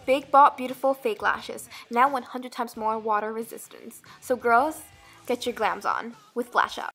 Big Bought Beautiful Fake Lashes, now 100 times more water resistance. So girls, get your glams on with Lash Up.